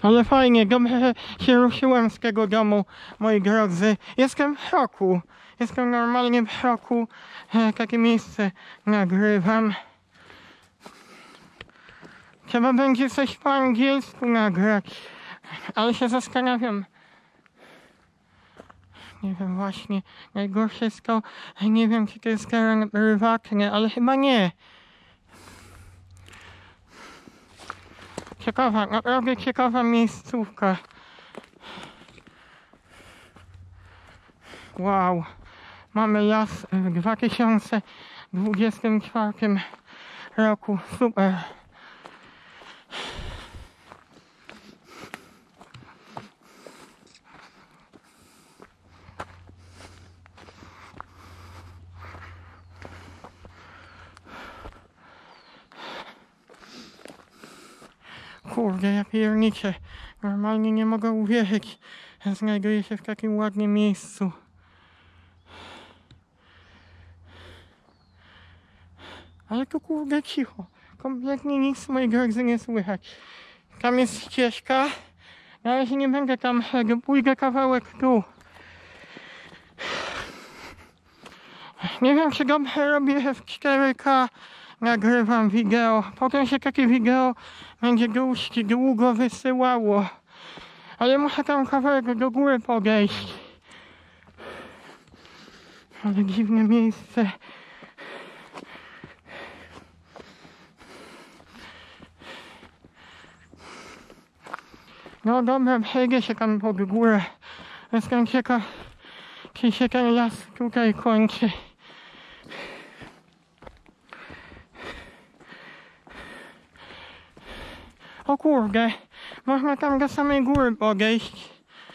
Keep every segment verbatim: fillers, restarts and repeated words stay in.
Ale fajnie, dobrze się ruszyłem z tego domu, moi drodzy. Jestem w szoku. Jestem normalnie w szoku. E, takie miejsce nagrywam. Trzeba będzie coś po angielsku nagrać. Ale się zastanawiam. Nie wiem właśnie. Najgorsze jest to, nie wiem czy to jest teren prywatny, ale chyba nie. Ciekawa, naprawdę ciekawa miejscówka. Wow. Mamy las w dwa tysiące dwudziestym czwartym roku. Super. Kurde, ja pierniczę. Normalnie nie mogę uwierzyć, że znajduję się w takim ładnym miejscu. Ale tu kurde cicho. Kompletnie nic z mojej drodzy nie słychać. Tam jest ścieżka. Na razie nie będę tam szedł. Pójdę kawałek tu. Nie wiem czy dobrze robię, że w cztery K nagrywam wideo. Potem się takie wideo będzie dość długo wysyłało. Ale muszę tam kawałek do góry podejść. Ale dziwne miejsce. No dobra, przejdę się tam pod górę. Jestem ciekaw, czy się ten las tutaj kończy. O kurde, można tam do samej góry podejść.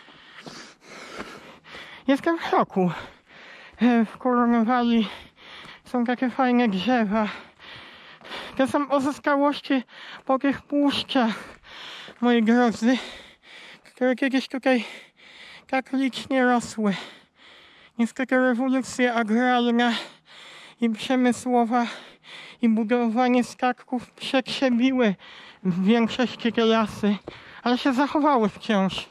Jestem w szoku. W Koronowali są takie fajne drzewa. To są pozostałości po tych puszczach, moi drodzy, które kiedyś tutaj tak licznie rosły. Niestety rewolucja agrarna i przemysłowa i budowanie statków przetrzebiły w większości te lasy, ale się zachowały wciąż.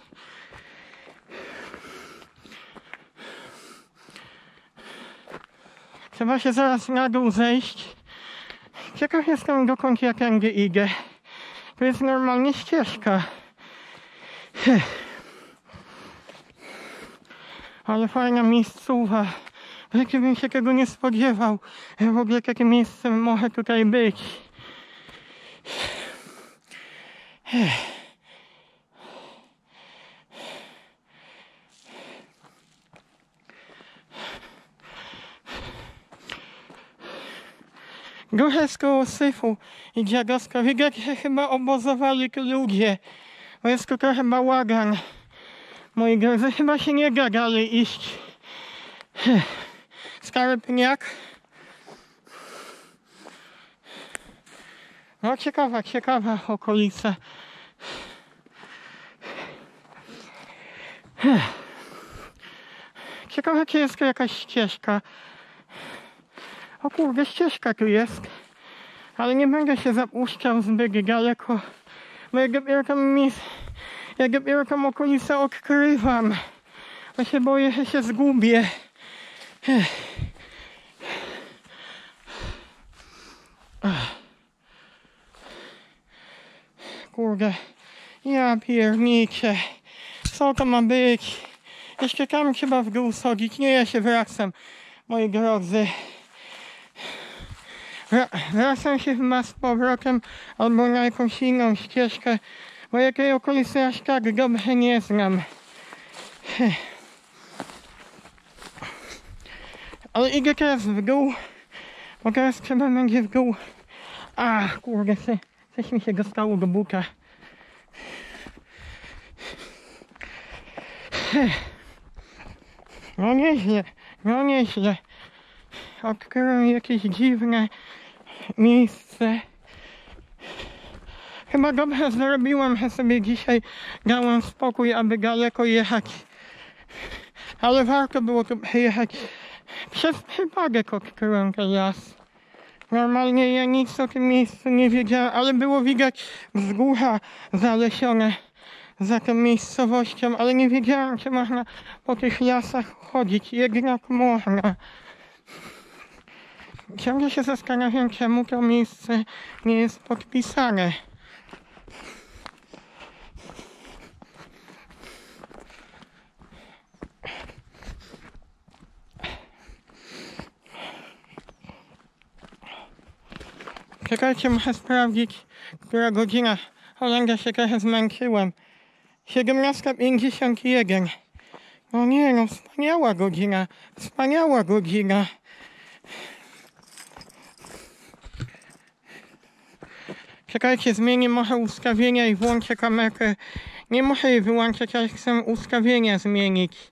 Trzeba się zaraz na dół zejść. Ciekaw jestem, dokąd ja tędy idę. To jest normalnie ścieżka. Ale fajna miejscowa. Jakie bym się tego nie spodziewał. W ogóle takie miejsce może tutaj być. Trochę z koło syfu i dziadowska. Widać, że chyba obozowali tu ludzie. Bo jest tu trochę bałagan. Moi drodzy, chyba się nie da dalej iść. Stary pniak. No ciekawa, ciekawa okolica. Ciekawe, czy jest tu jakaś ścieżka. O kurde, ścieżka tu jest. Ale nie będę się zapuszczał zbyt daleko. Bo ja dopiero tam miejsce, ja dopiero tam okolicę odkrywam. Bo się boję, że się zgubię. Kurde, ja pierniczę. Co to ma być? Jeszcze tam trzeba w dół schodzić. Nie, ja się wracam, moi drodzy. Wracam się chyba z powrotem albo na jakąś inną ścieżkę, bo ja tej okolicy aż tak dobrze nie znam. Ale idę teraz w dół, bo teraz trzeba będzie w dół. A kurde, coś mi się dostało do buta. No nieźle, no nieźle. Odkryłem jakieś dziwne miejsce. Chyba dobrze zrobiłem, że sobie dzisiaj dałem spokój, aby daleko jechać. Ale warto było tu przyjechać. Przez przypadek odkryłem ten las. Normalnie ja nic o tym miejscu nie wiedziałem, ale było widać wzgórza zalesione za tą miejscowością, ale nie wiedziałem, czy można po tych lasach chodzić. Jednak można. Ciągle się zastanawiam, czemu to miejsce nie jest podpisane. Czekajcie, muszę sprawdzić, która godzina. Holenda, się trochę zmęczyłem. siedemnasta pięćdziesiąt jeden. No nie no, wspaniała godzina. Wspaniała godzina. Czekajcie, zmienię może ustawienia i włączę kamerkę. Nie muszę jej wyłączać, ale chcę ustawienia zmienić.